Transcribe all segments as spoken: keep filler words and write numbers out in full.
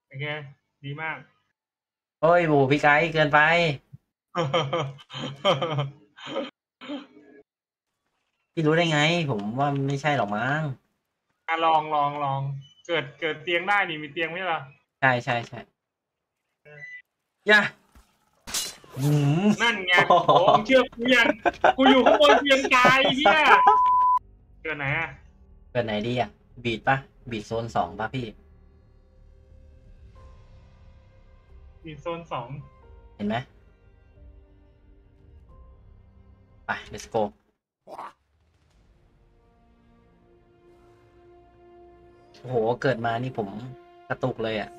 โอเคดีมากโอ้ยโหพี่ไกด์เกินไปพี่รู้ได้ไงผมว่าไม่ใช่หรอกมั้งอ่ะลองลองลองเกิดเกิดเตียงได้นี่มีเตียงไหมล่ะใช่ใช่ใช่ย่าหืมนั่นไงโอ้โหโอ้มึงเชื่อกูยังกูอยู่ข้างบนเตียงกายเฮียเกิดไหนอ่ะเกิดไหนดีอ่ะบีดปะบีดโซนสองปะพี่มีโซนสองเห็นไหมไป let's go โอ้โหเกิดมานี่ผมกระตุกเลยอ่ะ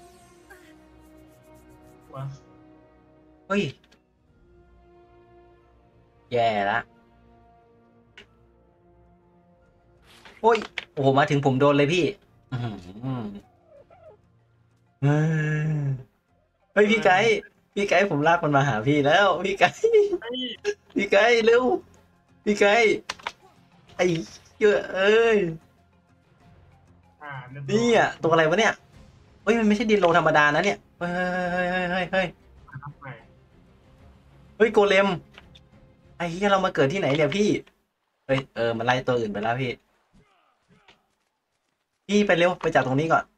วะเฮ้ยแย่ละโอ้ยโอ้โหมาถึงผมโดนเลยพี่อื้อหือเฮ้ยพี่ไกด์พี่ไกด์ผมลากมันมาหาพี่แล้วพี่ไกด์ไอ้พี่ไกด์เร็วพี่ไกด์ไอ้เหี้ยเอ้ยอ่าเรียบร้นี่อยอ่ะตัวอะไรวะเนี่ยเฮ้ยมันไม่ใช่ดินโลธรรมดานะเนี่ยเฮ้ยเฮ้ยเฮ้ยเฮ้ยเฮ้ยทำไมเฮ้ยโกเลมไอ้เหี้ยเรามาเกิดที่ไหนเนี่ยพี่เฮ้ยเออมันไล่ตัวอื่นไปแล้วพี่พี่ไปเร็วไปจากตรงนี้ก่อน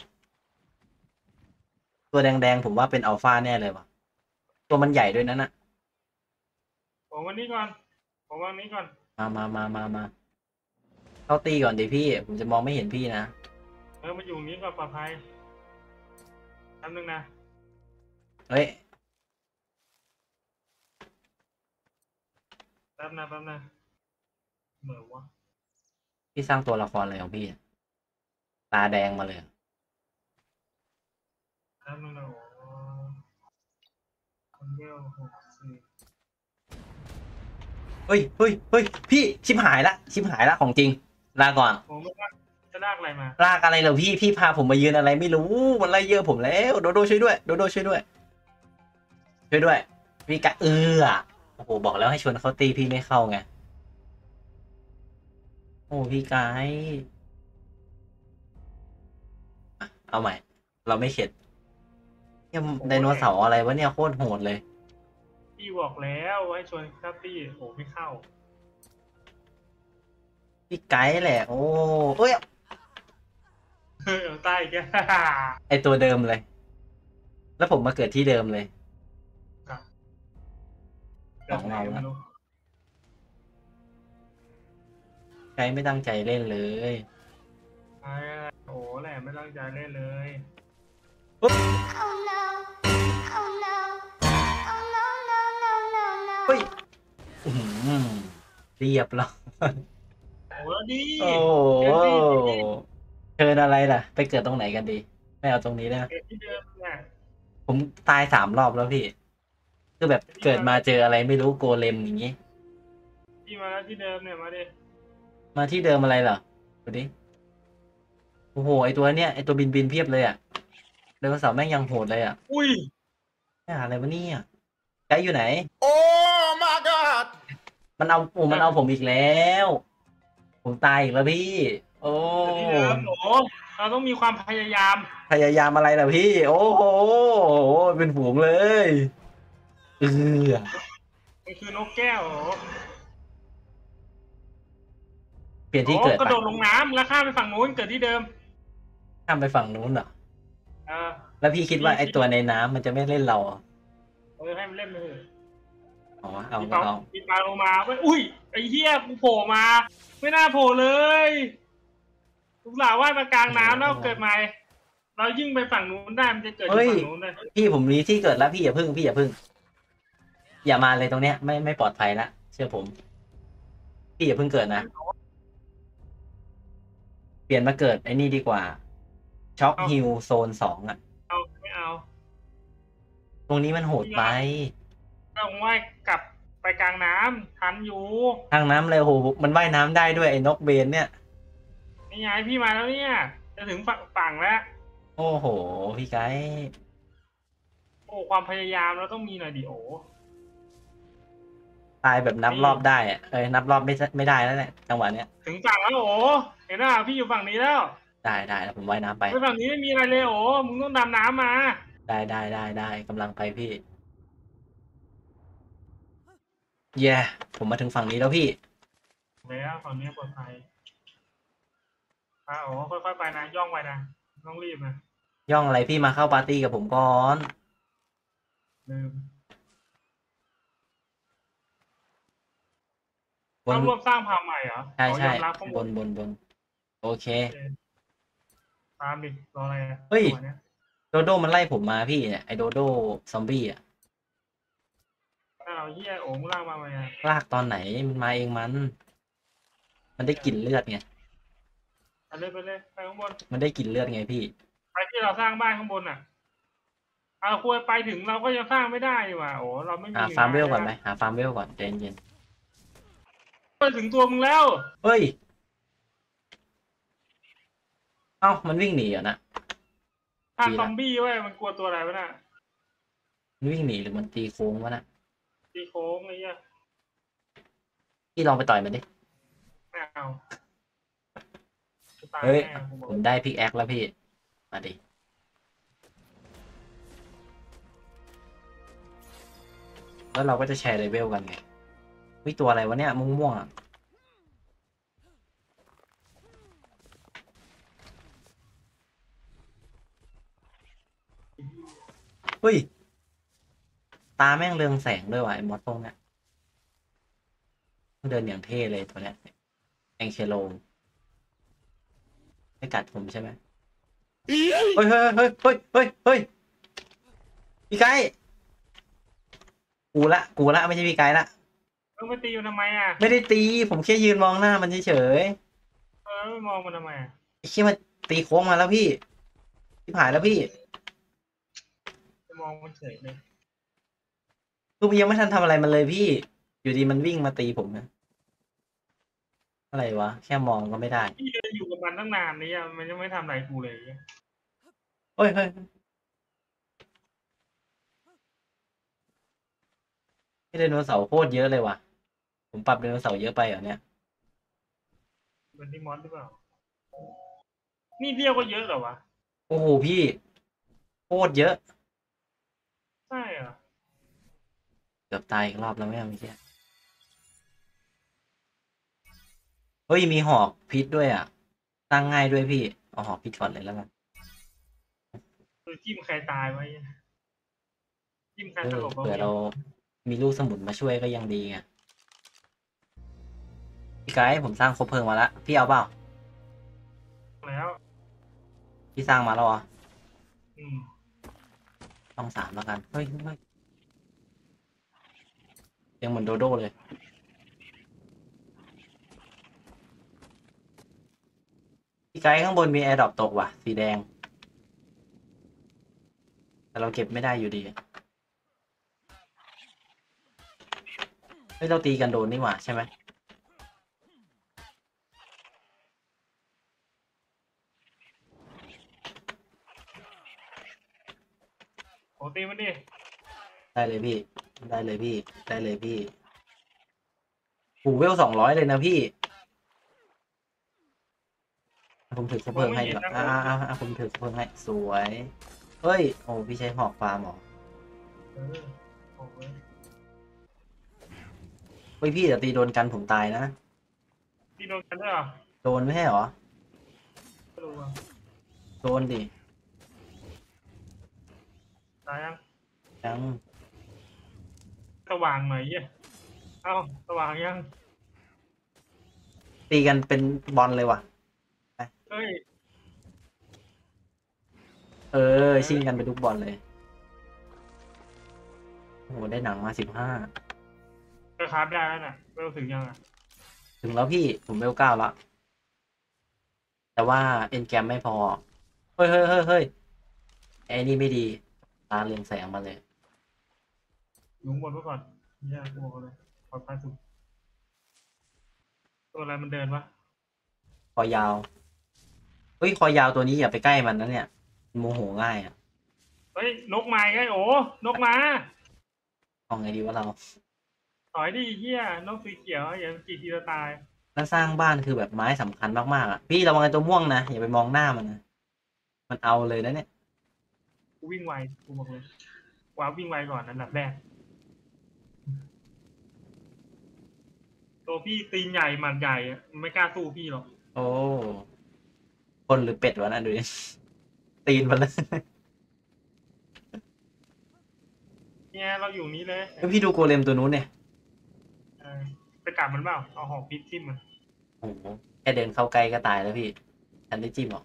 ตัวแดงๆผมว่าเป็นอัลฟาแน่เลยว่ะตัวมันใหญ่ด้วยนั่นน่ะผมวันนี้ก่อนผมวันนี้ก่อนมามามามามาเข้าตีก่อนดิพี่ผมจะมองไม่เห็นพี่นะเออมาอยู่นี้ก่อนปลอดภัยแป๊บนึงนะเฮ้ยแป๊บนะแป๊บนะเหมือนวะพี่สร้างตัวละครอะไรของพี่อะตาแดงมาเลยแป๊บนึงนะโอ้คนเดียวหกสี่เฮ้ยเฮ้ยเฮ้ยพี่ชิบหายละชิบหายละของจริงลาก่อนผมไม่ได้จะลากอะไรมาลากอะไรเหรอพี่พี่พาผมมายืนอะไรไม่รู้มันไล่เยอะผมแล้วโดโดช่วยด้วยโดโดช่วยด้วยช่วยด้วยพี่กะเออโอ้โหบอกแล้วให้ชวนเขาตีพี่ไม่เข้าไงโอ้พี่กายเอาใหม่เราไม่เข็ดเนี่ยไดโนเสาร์อะไรวะเนี่ยโคตรโหดเลยพี่บอกแล้วให้ชวนเข้าตี้โอ้ไม่เข้าพี่ไกด์แหละโอ้เอ้ยเออเอาใต้แกไอตัวเดิมเลย แล้วผมมาเกิดที่เดิมเลยของเราแล้วไกด์ไม่ตั้งใจเล่นเลยไอ้โอ้แหละไม่ตั้งใจเล่นเลยปุ๊บ Oh no. Oh no. Oh no, no, no, no, no. เฮ้ยอื้อหือเรียบร้อยโอ้แล้วดีโอ้เกิดดีเกิดดีเชิญอะไรล่ะ ไปเกิดตรงไหนกันดี ไม่เอาตรงนี้ได้ไหมเกิดที่เดิมน่ะผมตายสามรอบแล้วพี่ คือแบบเกิดมาเจออะไรไม่รู้โกเลมอย่างงี้พี่มาแล้วที่เดิมเนี่ยมาดิมาที่เดิมอะไรเหรอดูดิ โอ้โห ไอตัวเนี้ย ไอตัวบินบินเพียบเลยอ่ะไดโนเสาร์แม่งยังโหดเลยอ่ะอุ้ยนี่อะไรวะเนี่ยไกด์อยู่ไหน Oh my god! มันเอาโอ้มันเอาผมอีกแล้ว ผมตายอีกแล้วพี่ โอ้เกิดที่เดิมโอ้เราต้องมีความพยายามพยายามอะไรล่ะพี่ โอ้โห เป็นฝูงเลยเออมันคือนกแก้วโอ้เปลี่ยนที่โอ้เกิดกระปะโดดลงน้ำแล้วข้ามไปฝั่งนู้นเกิดที่เดิมข้ามไปฝั่งนู้นเหรอเออแล้วพี่คิดว่าไอตัวในน้ำมันจะไม่เล่นเราเหรอเออให้มันเล่นไปเถอะอ๋อเอามีก็ปลาเอามีปลาลงมาเว้ยอุ้ยไอ้เหี้ยกูโผล่มา ไม่น่าโผล่เลยลูกหลานว่ายมากลางน้ำแล้วเกิดใหม่ เรายิ่งไปฝั่งนู้นได้มันจะเกิดที่ฝั่งนู้นเลยพี่ผมมีที่เกิดแล้วพี่อย่าพึ่งพี่อย่าพึ่ง อย่ามาเลยตรงเนี้ยไม่ไม่ปลอดภัยละเชื่อผม พี่อย่าพึ่งเกิดนะ เปลี่ยนมาเกิดไอ้นี่ดีกว่าช็อกฮิลโซนสองอ่ะเอาไม่เอาตรงนี้มันโหดไปต้องว่ายกลับไปกลางน้ำทันอยู่ทางน้ำเลยโหมันว่ายน้ำได้ด้วยไอ้นกเบนเนี่ยนี่ไงพี่มาแล้วเนี่ยจะถึงฝั่งฝั่งแล้วโอ้โห พี่ไกด์โอ้ความพยายามเราต้องมีหน่อยดิโอตายแบบนับรอบได้อะเอ้ยนับรอบไม่ไม่ได้แล้วเนี่ยจังหวะเนี้ยถึงฝั่งแล้วโอเห็นไหมพี่อยู่ฝั่งนี้แล้วได้ได้แล้วผมว่ายน้ำไปไปฝั่งนี้ไม่มีอะไรเลยโอ้มึงต้องดำน้ำมาได้ได้ได้ได้กำลังไปพี่เย่ผมมาถึงฝั่งนี้แล้วพี่แล้วฝั่งนี้ปลอดภัยอ่าโอ้ค่อยๆไปนะย่องไปนะต้องรีบนะย่องอะไรพี่มาเข้าปาร์ตี้กับผมก่อนลืมบนต้องร่วมสร้างพาวใหม่เหรอใช่ใช่อ๋อยอมรับข้างบบ นนบนบนโอเคตามดิรออะไรอะเฮ้ยจังหวะนี้โดโดมันไล่ผมมาพี่เนี่ยไอโดโดซอมบี้อ่ะอ้าวเฮียโอ้มึงล่างมาไหมอะลากตอนไหนมันมาเองมัน มันได้กลิ่นเลือดไงไปเลยไปเลยไปข้างบนมันได้กลิ่นเลือดไงพี่ไปที่เราสร้างบ้านข้างบนอ่ะเอาควรไปถึงเราก็ยังสร้างไม่ได้ดีกว่าโอ้เราไม่มีหาฟาร์มเวลก่อนไหมหาฟาร์มเวลก่อนใจเย็นไปถึงตัวมึงแล้วๆเฮ้ยเอ้ามันวิ่งหนีเหรอนะทางดีละซอมบี้เว้ยมันกลัวตัวอะไรวะน่ะมันวิ่งหนีหรือมันตีโค้งวะนะตีโค้งไอ้เหี้ยพี่ลองไปต่อยมันดิไม่เอาจะตายเฮ้ยแน่กูบอกผมได้พิกแอคแล้วพี่ มาดิ แล้วเราก็จะแชร์เลเวลกันไงวิตัวอะไรวะเนี่ยม่วงๆอ่ะเฮ้ย ตาแม่งเรืองแสงด้วยว่ะไอ้มอสพวกเนี้ยเดินอย่างเท่เลยตัวเนี้ยแองเคโลไม่กัดผมใช่ไหมเฮ้ยเฮ้ยเฮ้ยเฮ้ยเฮ้ยเฮ้ยเฮ้ยพี่ไก่กูละกูละไม่ใช่พี่ไก่ละเออไปตีมันทำไมอ่ะไม่ได้ตี ผมแค่ยืนมองหน้ามันเฉยเออไม่มองมันทำไมอะๆไอ้เชี่ยมันตีโค้งมาแล้วพี่พี่ผายแล้วพี่จะมองมันเฉยเลยคือมันยังไม่ทันทำอะไรมันเลยพี่ อยู่ดีมันวิ่งมาตีผมนะอะไรวะ แค่มองก็ไม่ได้พี่จะอยู่กับมันตั้งนานนี่อะมันยังไม่ทำอะไรกูเลยเฮ้ยเฮ้ยไดโนเสาร์โคตรเยอะเลยว่ะ ผมปรับไดโนเสาร์เยอะไปเหรอเนี่ยเป็นที่มอสหรือเปล่านี่เรียกว่าเยอะเหรอวะโอ้โหพี่โคตรเยอะใช่เหรอเกือบตายอีกรอบแล้วไม่เอาเมื่อกี้เฮ้ยมีหอกพิษด้วยอ่ะ ตั้งง่ายด้วยพี่ เอาหอกพิษก่อนเลยแล้วกันคือจิ้มใครตายไว้จิ้มใครเอสอลบเผื่อเรามีลูกสมุนมาช่วยก็ยังดีไงพี่ไกด์ผมสร้างครบเพลิงมาแล้วพี่เอาเปล่าแล้วพี่สร้างมาแล้วเหรออืมต้องสามแล้วกันเฮ้ยเฮ้ยยังเหมือนโดโดเลยพี่ไกด์ข้างบนมีแอร์ดรอปตกว่ะสีแดง แต่เราเก็บไม่ได้อยู่ดีเฮ้ยเราตีกันโดนนี่หว่าใช่ไหมโหตีมันดิได้เลยพี่ ได้เลยพี่ ได้เลยพี่หูเวลสองร้อยเลยนะพี่ ผมถือคบเพลิงให้ดีกว่าอ่าอ่าอ่าผมถือคบเพลิงให้ สวย เฮ้ย โอ้พี่ใช้หอกฟาร์มเหรอเออโอ้ยเฮ้ยพี่แต่ตีโดนกันผมตายนะตีโดนกันด้วยเหรอโดนไม่ใช่เหรอไม่รู้อ่ะโดนดิตายยังยังสว่างหน่อยเหี้ยเอ้าสว่างยังตีกันเป็นบอลเลยว่ะเฮ้ยเออชิงกันเป็นลูกบอลเลย โอ้โหได้หนังมาสิบห้าก็คราฟได้แล้วน่ะไม่รู้ถึงยังอ่ะถึงแล้วพี่ ผมเวลเก้าแล้ว แต่ว่าเอ็นแกรมไม่พอ เฮ้ยเฮ้ยเฮ้ยเฮ้ยไอ้นี่ไม่ดี ตาเรืองแสงมาเลยอยู่ข้างบนไว้ก่อนเหี้ยกูบอกเลยปลอดภัยสุดตัวอะไรมันเดินวะคอยาว เฮ้ย คอยาวตัวนี้อย่าไปใกล้มันนะเนี่ยมันโมโหง่ายอ่ะเฮ้ยนกมาไงโอ้นกมาเอาไงดีวะเราถอยดิเหี้ยนกสีเขียวอย่าจีทีละตายแล้วสร้างบ้านคือแบบไม้สำคัญมากๆอ่ะพี่ระวังไอ้ตัวม่วงนะอย่าไปมองหน้ามันนะมันเอาเลยนะเนี่ยกูวิ่งไวกูบอกเลยว้าววิ่งไวก่อนอันดับแรกตัวพี่ตีนใหญ่หมัดใหญ่อะไม่กล้าสู้พี่หรอกโอ้คนหรือเป็ดวะนะดูดิตีนมันเลยเนี่ยเราอยู่นี้เลยแล้วพี่ดูโกเลมตัวนู้นเนี่ยเออไปกลับมันเปล่าเอาหอกพิษทิ่มมันโอ้โหแค่เดินเข้าใกล้ก็ตายแล้วพี่ฉันได้จิ้มหรอ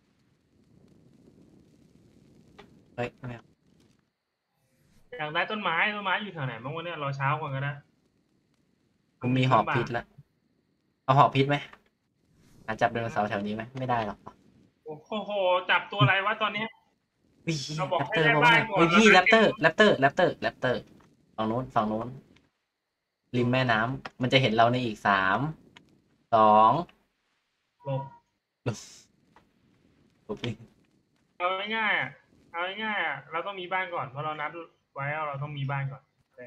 เฮ้ยไม่เอาอยากได้ต้นไม้ต้นไม้อยู่แถวไหนบ้างวะเนี่ยรอเช้าก่อนก็ได้ผมมีหอบพิษแล้วเอาหอบพิษไหมหาจับไดโนเสาร์แถวนี้ไหมไม่ได้หรอกโอ้โหจับตัวอะไรวะตอนนี้วิเราบอกแรปเตอร์ให้ได้บอกบ้าว่านก่อนเฮ้ยพี่แล้วแรค่อยปเตอร์แรปเตอร์แรปเตอร์แรปเตอร์ฝั่งโน้นฝั่งโน้นริมแม่น้ำมันจะเห็นเราในอีกสามสองหลบโอเคเอาง่ายๆอ่ะเอาง่ายๆอ่ะเราต้องมีบ้านก่อนเพราะเรานัดไว้ว่าเราต้องมีบ้านก่อน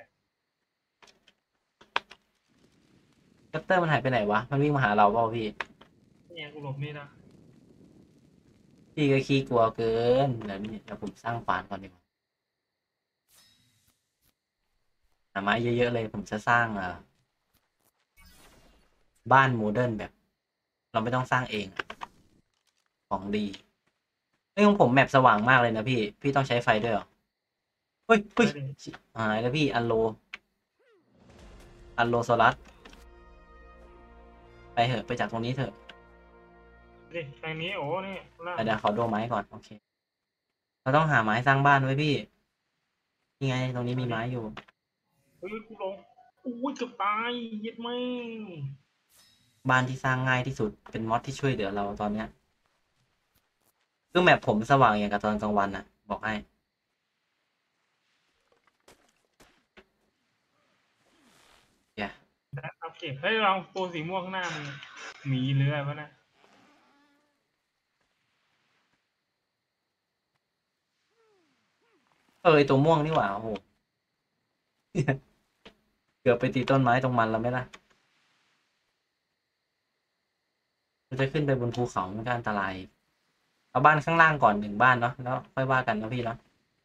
แรปเตอร์มันหายไปไหนวะมันวิ่งมาหาเราเปล่าพี่เนี่ยกูหลบนี่นะพี่ก็ขี้กลัวเกินเดี๋ยวนี้เดี๋ยวผมสร้างฟานก่อนดีกว่าหาไม้เยอะๆเลยผมจะสร้างอ่าบ้านโมเดิร์นแบบ เราไม่ต้องสร้างเอง ของดีเฮ้ยของผมแมปสว่างมากเลยนะพี่ พี่ต้องใช้ไฟด้วยเหรอเฮ้ยเฮ้ยชิบหายแล้วพี่อันโล อันโลโซลัสไปเถอะไปจากตรงนี้เถอะนี่ทางนี้โอ้นี่ล่างเดี๋ยวขอดูไม้ก่อนโอเค เราต้องหาไม้สร้างบ้านไว้พี่นี่ไงตรงนี้มีไม้อยู่เฮ้ยกูลงอุ้ยเกือบตายเย็ดแม่งบ้านที่สร้างง่ายที่สุดเป็นมอดที่ช่วยเหลือเราตอนเนี้ยคือแมปผมสว่างอย่างกับตอนกลางวันอ่ะ บอกให้อย่าโอเคเฮ้ยลองตัวสีม่วงข้างหน้ามึงหมีเรือวะนะเออไอ้ตัวม่วงนี่หว่าโอ้โห เกือบไปตีต้นไม้ตรงมันแล้วไหมล่ะเราจะขึ้นไปบนภูเขามันก็อันตรายเอาบ้านข้างล่างก่อนหนึ่งบ้านเนาะแล้วค่อยว่ากันนะพี่เนาะ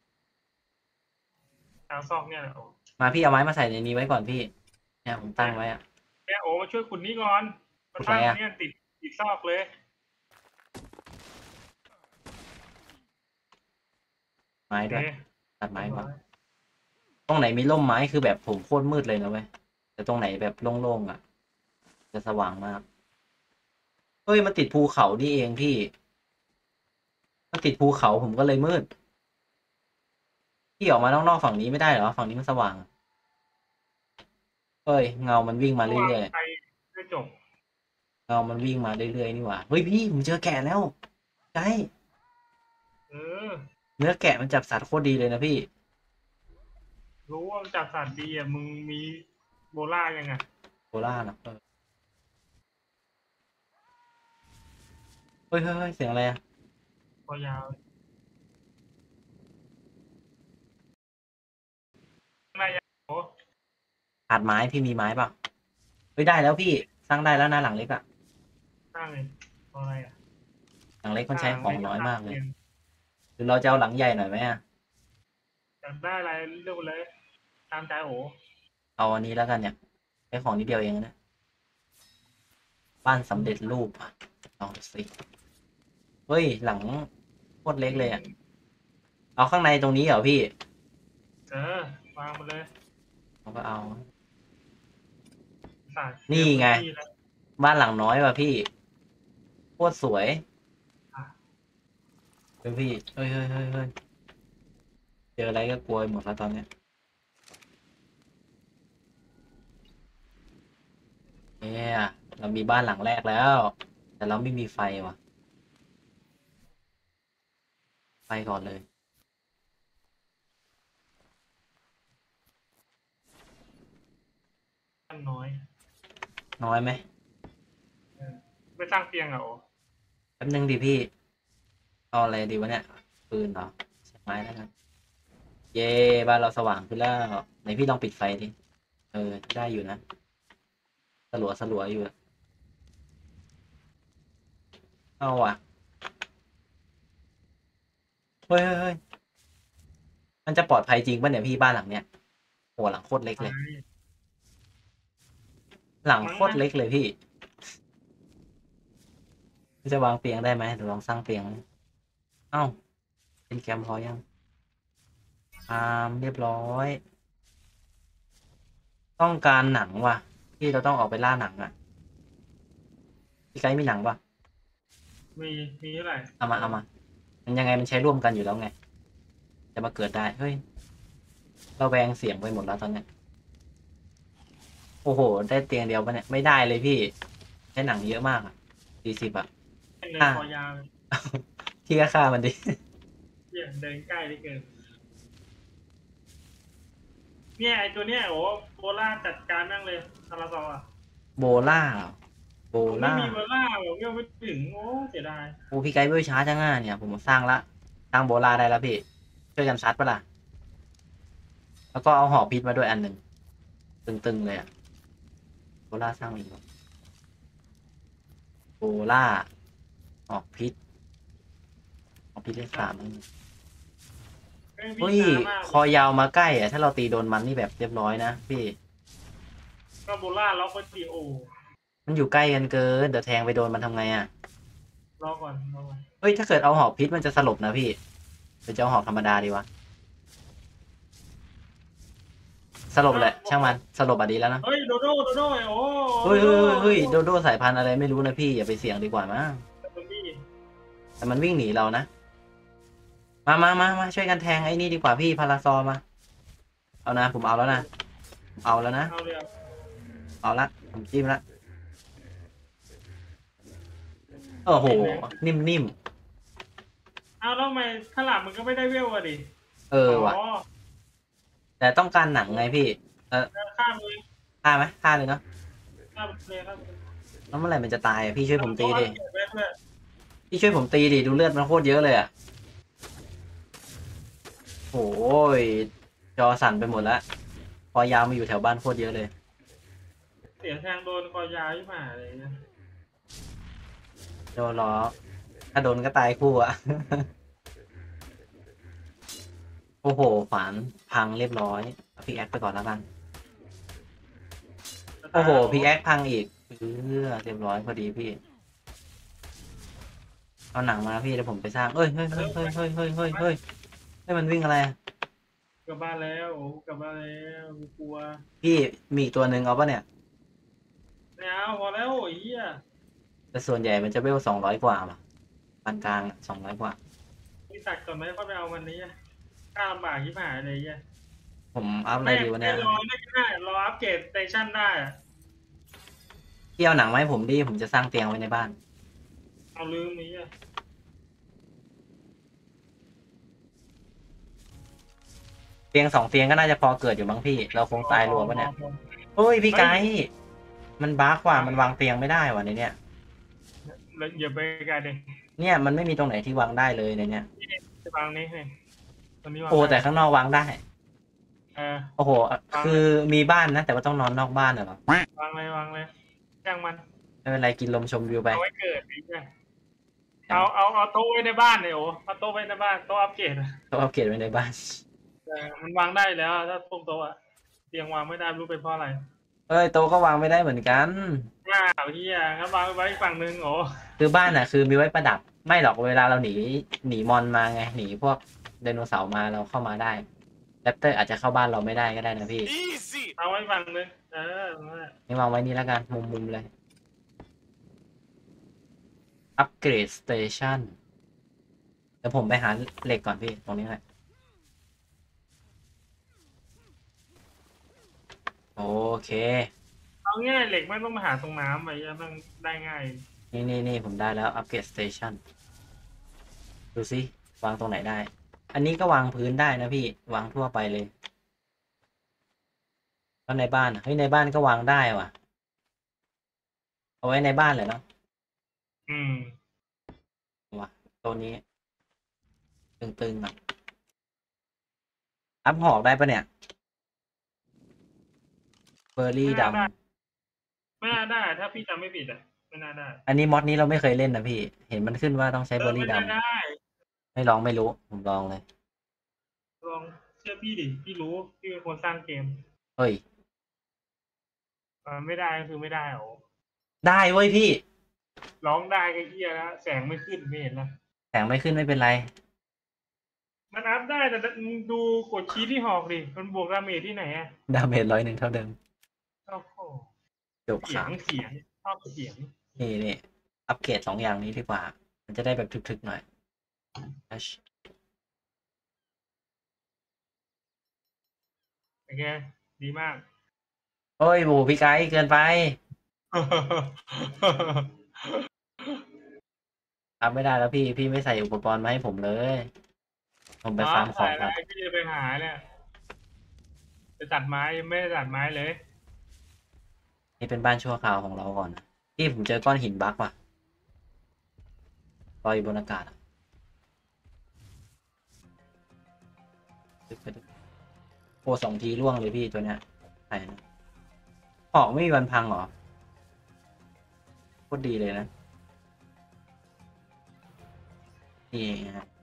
ทางซอกเนี่ยแหละโอ้มาพี่เอาไม้มาใส่ในนี้ไว้ก่อนพี่เนี่ยผมตั้งไว้อะแกโอ้มาช่วยขุดนี้ก่อนมาตั้งเนี่ยติดติดซอกเลยไม้โอเคด้วยตัดไม้ก่อนตรงไหนมีร่มไม้คือแบบผมโคตรมืดเลยนะเว้ยแต่ตรงไหนแบบโล่งๆอ่ะ จะสว่างมากเฮ้ยมันติดภูเขานี่เองพี่มันติดภูเขาผมก็เลยมืดพี่ออกมานอกๆฝั่งนี้ไม่ได้เหรอฝั่งนี้มันสว่างเฮ้ยเงามันวิ่งมาเรื่อยๆไปได้จบเงามันวิ่งมาเรื่อยๆนี่หว่าเฮ้ยพี่ผมเจอแกะแล้วใช่เออเนื้อแกะมันจับสัตว์โคตรดีเลยนะพี่รู้ว่าจับสัตว์ดีอ่ะมึงมีโบล่ายังไงโคล่าเนอะเออเฮ้ยเฮ้ยเฮ้ยเสียงอะไรอะพอยาวอะไรยังโอ้ขาดไม้พี่มีไม้เปล่าเฮ้ยได้แล้วพี่สร้างได้แล้วนะหลังเล็กอะสร้างเลยเพราะอะไรอ่ะหลังเล็กมันใช้ของน้อยมากเลยสร้งหรือเราจะเอาหลังใหญ่หน่อยไหมอะอยากได้อะไรเร็วเลย ตามใจโอ้เอาอันนี้แล้วกันเนี่ยใช้ของนิดเดียวเองนะบ้านสำเร็จรูปอะลองดูสิเฮ้ยหลังโคตรเล็กเลยอะเอาข้างในตรงนี้เหรอพี่เออวางมาเลยเราก็เอาสัตว์นี่ไงนี่แหละบ้านหลังน้อยว่ะพี่โคตรสวยเฮ้ยพี่เฮ้ยเฮ้ยเฮ้ยเฮ้ยเจออะไรก็กลัวหมดแล้วตอนเนี้ยเนี่ยเรามีบ้านหลังแรกแล้ว แต่เราไม่มีไฟว่ะไฟก่อนเลยบ้านน้อยน้อยไหมไม่สร้างเตียงเหรอโอ้แป๊บนึงดิพี่เอาอะไรดีวะเนี่ยปืนเหรอใช้ไม้แล้วกันเย่บ้านเราสว่างขึ้นแล้วไหนพี่ลองปิดไฟดิเออได้อยู่นะสลัวสลัวอยู่เอาว่ะเฮ้ยเฮ้ยเฮ้ยมันจะปลอดภัยจริงป่ะเนี่ยพี่บ้านหลังเนี้ยโอ้หลังโคตรเล็กเลย หลังโคตรเล็กเลยพี่จะวางเตียงได้ไหมเดี๋ยวลองสร้างเตียง เอ้าเป็นแคมพอยังอ่ามเรียบร้อย ต้องการหนังว่ะพี่เราต้องออกไปล่าหนังอ่ะพี่ไกด์มีหนังป่ะมีมีเท่าไหร่เอามาเอามามันยังไงมันใช้ร่วมกันอยู่แล้วไง จะมาเกิดได้เฮ้ยเราแวงเสียงไปหมดแล้วตอนเนี้ยโอ้โห ได้เตียงเดียวปะเนี่ยไม่ได้เลยพี่ใช้หนังเยอะมากอ่ะสี่สิบอ่ะเดินคอยาวเลยพี่ก็ฆ่ามันดิเหี้ยเดินใกล้ได้เกินเนี่ยไอตัวเนี้ยโอ้โบล่าจัดการนั่งเลยคาราซออ่ะโบล่าเหรอโบไม่ล่ามีโบล่าผมยังไม่ถึงโอ้เสียดายโอ้พี่ไกด์เวลช้าจังอ่ะเนี่ยผมสร้างละสร้างโบราณได้แล้วพี่ช่วยกันซัดปะล่ะแล้วก็เอาหอกพิษมาด้วยอันหนึ่งตึงๆเลยอะโบราณสร้างอีกแล้วโบราณหอกพิษหอกพิษได้สามอันเฮ้ยเฮ้ยพี่ช้ามากคอยาวมาใกล้อะถ้าเราตีโดนมันนี่แบบเรียบร้อยนะพี่ก็โบล่าล็อกก็ดีโอมันอยู่ใกล้กันเกินเดี๋ยวแทงไปโดนมันทำไงอะรอก่อนรอก่อนเฮ้ยถ้าเกิดเอาหอกพิษมันจะสลบนะพี่หรือจะเอาหอกธรรมดาดีวะสลบแหละช่างมันสลบอะดีแล้วนะเฮ้ยโดโดโดโดโอ้เฮ้ยเฮ้ยเฮ้ยเฮ้ยโดโดสายพันธุ์อะไรไม่รู้นะพี่อย่าไปเสี่ยงดีกว่ามั้งพี่แต่มันวิ่งหนีเรานะมามามามาช่วยกันแทงไอ้นี่ดีกว่าพี่พาราซอมาเอานะผมเอาแล้วนะเอาแล้วนะเอาเร็วเอาละผมจิ้มละโอ้โหนิ่มเอาแล้วทำไมข้างหลังมันก็ไม่ได้เวลอะดิๆเออว่ะแต่ต้องการหนังไงพี่เออข้ามเลยฆ่าไหมฆ่าเลยเนาะข้ามเลยครับแล้วเมื่อไหร่มันจะตายอะพี่ช่วยผมตีดิเก็บไว้เพื่อพี่ช่วยผมตีดิดูเลือดมันโคตรเยอะเลยอะโอ้ยจอสั่นไปหมดแล้วพอยาวมาอยู่แถวบ้านโคตรเยอะเลยเสียแทงโดนคอยาวที่ผ่าอะไรเงี้ยโดนล้อถ้าโดนก็ตายคู่อะ โอ้โหฝานพังเรียบร้อยเอาพี่แอคไปก่อนแล้วกันโอ้โหพี่แอคพังอีกเออเรียบร้อยพอดีพี่เอาหนังมาพี่เดี๋ยวผมไปสร้างเอ้ยเฮ้ยเฮ้ยเฮ้ยเฮ้ยเฮ้ยเฮ้ยเฮ้ยเฮ้ยมันวิ่งอะไรอะกลับบ้านแล้วโอ้กลับบ้านแล้วกูกลัวพี่มีอีกตัวหนึ่งเอาปะเนี่ยไม่เอาพอแล้วไอ้เหี้ยแต่ส่วนใหญ่มันจะเวลสองร้อยกว่าป่ะปานกลางสองร้อยกว่าพี่ตักก่อนไหมค่อยไปเอาวันนี้อะข้าลำบากที่ผ่าอะไรเงี้ยผมอัพอะไรดีวะเนี่ยไม่รอไม่ได้รออัปเกรดสเตชันได้อะพี่เอาหนังมาให้ผมดิผมจะสร้างเตียงไว้ในบ้านเอาลืมนี้อะเตียงสองเตียงก็น่าจะพอเกิดอยู่มั้งพี่ เราคงตายรัวปะเนี่ยเฮ้ยพี่ไกด์มันบ้ากว่ามันวางเตียงไม่ได้ว่ะในเนี้ยแล้วอย่าไปไกันเลยเนี่ยมันไม่มีตรงไหนที่วางได้เลยในเนี้ยจะวางนี้เลยตรงนี้วางโอ้แต่ข้างนอกวางได้เออโอ้โหคือมีบ้านนะแต่ว่าต้องนอนนอกบ้านเหรอวางเลยวางเลยจ้างมันไม่เป็นไรกินลมชมวิวไปเอาไว้เกิดไอ้เงี้ยเอาเอาเอาโต๊ะไว้ในบ้านเลยโอ้เอาโต๊ะไว้ในบ้านโต๊ะอัปเกรดอะต้องเอาเก็บไว้ในบ้านเออมันวางได้แล้วถ้าพวกโต๊ะอะเตียงวางไม่ได้ไม่รู้เป็นเพราะอะไรเอ้ยโต๊ะก็วางไม่ได้เหมือนกันว้าวเฮียครับวางไว้ฝั่งหนึ่งโอ้คือบ้านน่ะคือมีไว้ประดับไม่หรอกเวลาเราหนีหนีมอนมาไงหนีพวกไดโนเสาร์มาเราเข้ามาได้แรปเตอร์อาจจะเข้าบ้านเราไม่ได้ก็ได้นะพี่ Easy. เอาไว้ฝั่งหนึ่งเออนั่นแหละนี่วางไว้นี่แล้วกันมุมมุมเลยอัปเกรดสเตชันเดี๋ยวผมไปหาเหล็กก่อนพี่ตรงนี้แหละโอเคเอาง่ายเหล็กไม่ต้องมาหาตรงน้ำไปยังต้องได้ง่ายนี่นี่นี่ผมได้แล้วอัปเกรดสเตชันดูสิวางตรงไหนได้ อันนี้ก็วางพื้นได้นะพี่วางทั่วไปเลยแล้วในบ้านอะเฮ้ยในบ้านก็วางได้ว่ะเอาไว้ในบ้านเลยเนาะอืมว่ะตัวนี้ ตึงๆอ่ะอัพหอกได้ปะเนี่ยเบอร์รี่ดไม่น่าได้ถ้าพี่จำไม่ผิดอ่ะในไม่น่าได้อันนี้มอดนี้เราไม่เคยเล่นนะพี่ เห็นมันขึ้นว่าต้องใช้เอเบออร์รี่ไม่ดน่าได้ำไม่ลองไม่รู้ ผมลองเลยลองเชื่อพี่ดิพี่รู้พี่เป็นคนสร้างเกมเฮ้ยเออไม่ได้ก็คือไม่ได้โอ้ได้เว้ยพี่ร้องได้ก็เฮียแล้วแสงไม่ขึ้นไม่เห็นนะแสงไม่ขึ้นไม่เป็นไรมันอัพได้แต่มึงดูกดชี้ที่หอกดิมันบวกดาเมจที่ไหนอะดาเมจร้อยหนึ่งเท่าเดิมโอ้โหจบเสียข่าง วเสียงชอบเสียงนี่นี่อัปเกรดสองอย่างนี้ดีกว่า มันจะได้แบบทึกๆหน่อยโอเคดีมากโอ้ยโหพี่ไกด์เกินไปทำไม่ได้แล้วพี่ พี่ไม่ใส่อุปกรณ์มาให้ผมเลย ผมไปฟาร์มของแล้ก่อวน ไอ้พี่จะไปหาเนี่ยจะตัดไม้ยังไม่ได้ตัดไม้เลยนี่เป็นบ้านชั่วคราวของเราก่อนนะพี่ผมเจอก้อนหินบักว่ะลอยอยู่บนอากาศอะดึกไปดึกโอ้สองทีร่วงเลยพี่ตัวเนี้ยไหนนะออกไม่มีวันพังเหรอโคตรดีเลยนะ นี่ฮะ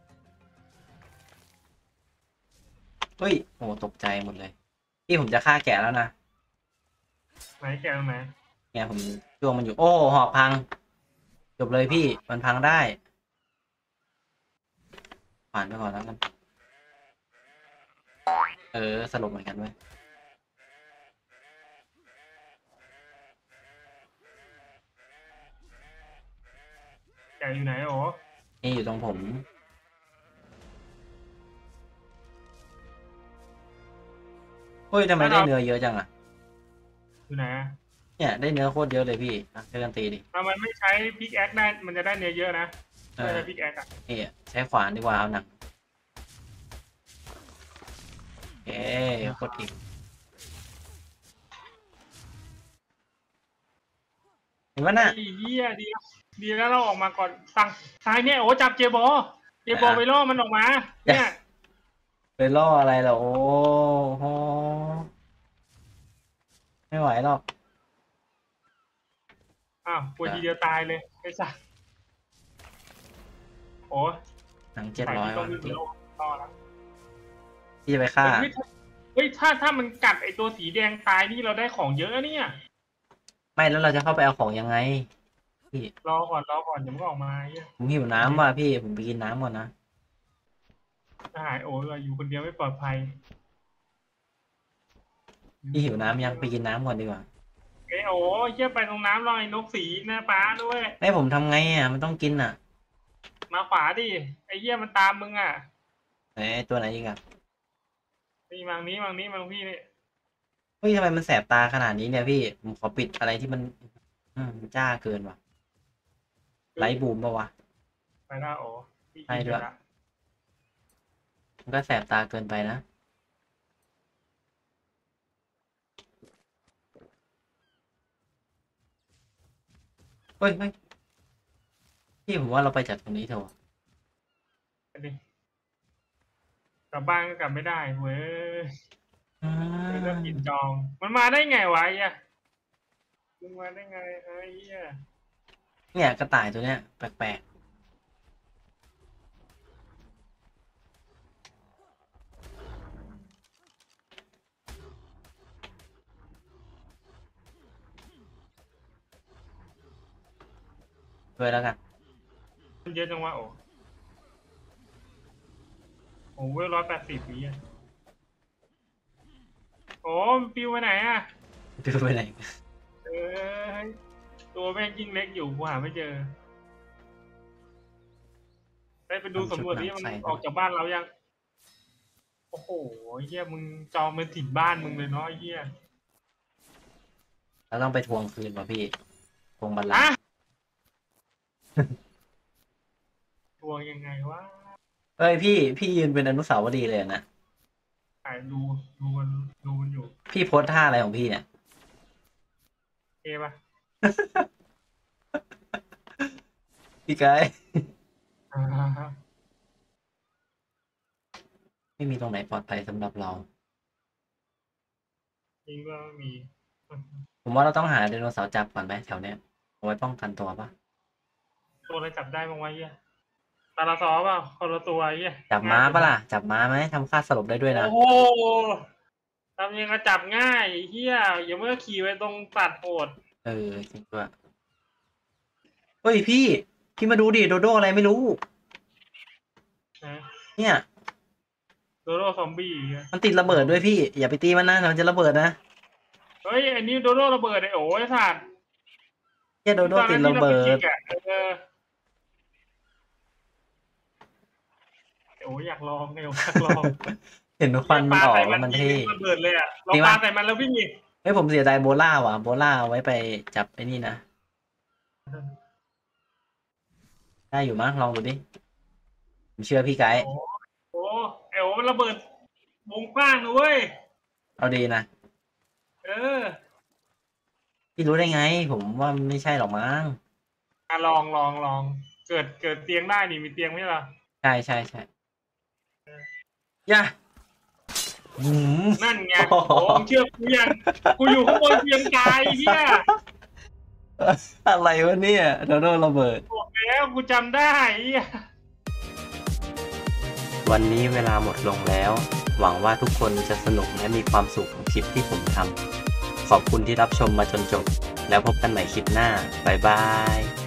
เฮ้ยโอ้ตกใจหมดเลย พี่ผมจะฆ่าแกะแล้วนะไหนแกตรงไหนเนี่ยผมจ้วงมันอยู่ โอ้หอกพัง จบเลยพี่มันพังได้ ผ่านไปก่อนแล้วกัน เออสลบเหมือนกันเว้ยแกอยู่ไหนโอ้นี่อยู่ตรงผม เฮ้ยทำไมได้เนื้อเยอะจังอะอยู่ไหนอะเนี่ยได้เนื้อโคตรเยอะเลยพี่อ่ะช่วยกันตีดิถ้ามันไม่ใช้พิกแอคได้มันจะได้เนื้อเยอะนะเอไม่อใช้พิกแอคอะนี่ใช้ขวานดีกว่าเอาหนังเอ๊โคตรอิ่มเห็นว่าน่ะไอ้เหี้ยดีดีแล้วเราออกมาก่อนสั่งตายเนี่ยโอ้จับเจบอเจบอไปล่อมันออกมา เนี่ยไปล่ออะไรเหรอโอ้โหไม่ไหวหรอกอ้าวปวดทีเดียวตายเลยไอ้สัสโอ้หนังเจ็ดร้อยต้อว่ะงวิ่งไปล่อล่อแล้วพี่จะไปฆ่าเฮ้ยถ้าเฮ้ยถ้าถ้ามันกัดไอตัวสีแดงตายนี่เราได้ของเยอะนะเนี่ยไม่แล้วเราจะเข้าไปเอาของยังไง พี่รอก่อนรอก่อนเดี๋ยวมันก็ออกมาไอ้เหี้ยผมหิวน้ำว่ะพี่ผมไปกินน้ำก่อนนะทหารโอ้ยอยู่คนเดียวไม่ปลอดภัยพี่หิวน้ำยังไปกินน้ำก่อนดีกว่าไอ้โอ้ยเหี้ยไปตรงน้ำรอไอ้นกสีหน้าป้าด้วยให้ผมทำไงอ่ะมันต้องกินอ่ะมาขวาดิไอ้เหี้ยมันตามมึงอ่ะไหนตัวไหนอีกอ่ะนี่มังนี้มังนี้มังพี่นี่เฮ้ยทำไมมันแสบตาขนาดนี้เนี่ยพี่ผมขอปิดอะไรที่มันอืมมันจ้าเกินว่ะไลท์บูมปะวะไปหน้าโอ้พี่ใช่ด้วยกินไปละมันก็แสบตาเกินไปนะเฮ้ยเฮ้ยพี่ผมว่าเราไปจากตรงนี้เถอะวะไปดิกลับบ้านก็กลับไม่ได้เว้ยอ่าเริ่มกินจอง มันมาได้ไงวะไอ้เหี้ยมึงมาได้ไงไอ้เหี้ยเนี่ยกระต่ายตัวเนี้ยแปลกๆด้วยแล้วกันมันเยอะจังวะโอ้โอ้เว้ยร้อยแปดสิบปีอะโอ้มันปิวไปไหนอะไปไปไหนเอ้ยตัวแม่งยิ่งเล็กอยู่กูหาไม่เจอได้ไปดูสำรวจที่มันออกจากบ้านเรายัง โอ้โหเฮียมึงจองเป็นถิ่นบ้านมึงเลยเนาะไอ้เฮียเราต้องไปทวงคืนว่ะพี่ทวงบัลลังอะก์ตัวยังไงวะเอ้ยพี่พี่ยืนเป็นอนุสาวรีย์เลยนะถ่ายดูดูมันดูมันอยู่พี่โพสท่าอะไรของพี่เนี่ยเอปะพี่ไกด์อ่าไม่มีตรงไหนปลอดภัยสำหรับเราจริงก็ไม่มีผมว่าเราต้องหาไดโนเสาร์จับก่อนไหมแถวเนี้ยเอาไว้ป้องกันตัวปะตัวอะไรจับได้บ้างวะเหี้ยตาละซอเปล่าคนละตัวเหี้ยจับม้าปะล่ะจับม้าไหมทำค่าสลบได้ด้วยนะโอ้โหทำยังไงจับง่ายเฮียอย่าเมื่อขี่ไปตรงตัดโหดเออจริงด้วยเฮ้ยพี่พี่มาดูดิโดโดอะไรไม่รู้นะเนี่ยโดโดซอมบี้เหี้ยมันติดระเบิดด้วยพี่อย่าไปตีมันนะมันจะระเบิดนะเฮ้ยอันนี้โดโดระเบิดไอ้โอ้ยสัตว์แค่โดโดติดระเบิดตอนนั้นที่ราไปจิกอะเออไอ้โอ้ยอยากลองไอ้โอ้ยอยากลองเห็นควันมันออกปาใส่แล้วมันเท่ระเบิดเลยอะลองจริงปาปะใส่มันแล้ววิ่งอีกเฮ้ยผมเสียดายโบล่าว่ะโบล่าเอาไว้ไปจับไอ้นี่นะได้อยู่มั้งลองดูดิผมเชื่อพี่ไกด์โอ้โหไอ้โอ้มันระเบิดวงกว้างนะเว้ยเอาดีนะเออพี่รู้ได้ไง ผมว่าไม่ใช่หรอกมั้งอ่ะลองลองลองเกิดเกิดเตียงได้นี่มีเตียงไหมล่ะใช่ใช่ใช่ย่าหืมนั่นไงโอ้โอ้โหโหมึงเชื่อกูยังกูอยู่ข้างบนเตียงกายเฮียอะไรวะเนี่ยโดโดระเบิดบอกแล้วกูจำได้เฮียวันนี้เวลาหมดลงแล้ว หวังว่าทุกคนจะสนุกและมีความสุขกับคลิปที่ผมทำขอบคุณที่รับชมมาจนจบ แล้วพบกันใหม่คลิปหน้าบ๊ายบาย